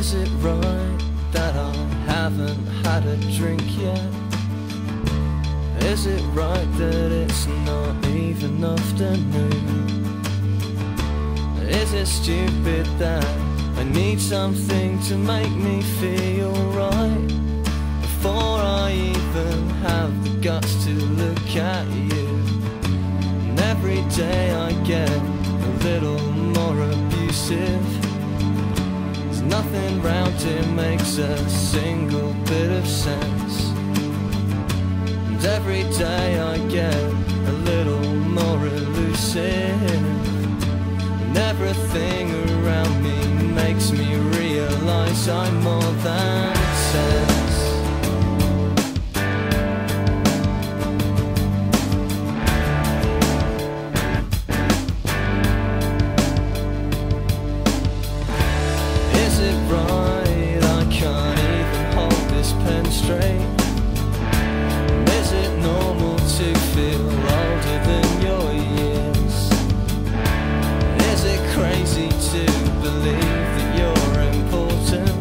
Is it right that I haven't had a drink yet? Is it right that it's not even afternoon? Is it stupid that I need something to make me feel right before I even have the guts to look at you? And every day I get a little more abusive. There's nothing round here makes a single bit of sense. And every day I get a little more elusive. And everything around me makes me realize I'm more than sense. Is it right I can't even hold this pen straight? Is it normal to feel older than your years? Is it crazy to believe that you're important,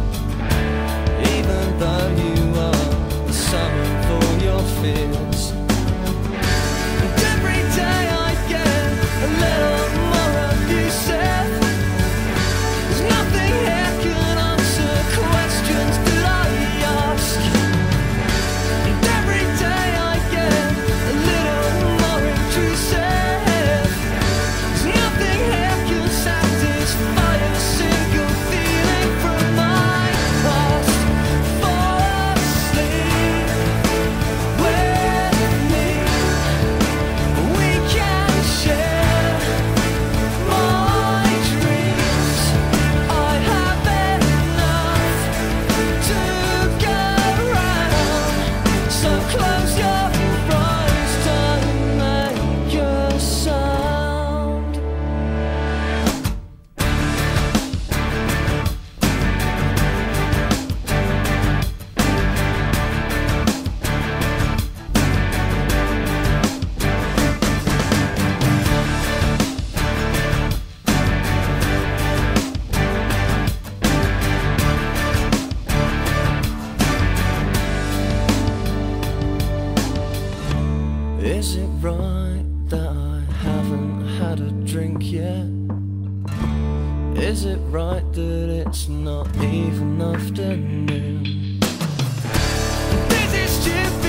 even though you are the sum of all your fears? And every day I get a little more abusive. There's nothing here can answer questions that I ask. And every day I get a little more intrusive. There's nothing here can satisfy a single feeling from my past. Fall asleep with me. We can share my dreams. I have enough to go round. So close your eyes, don't make a sound. Is it right that I haven't had a drink yet? Is it right that it's not even afternoon? Is it stupid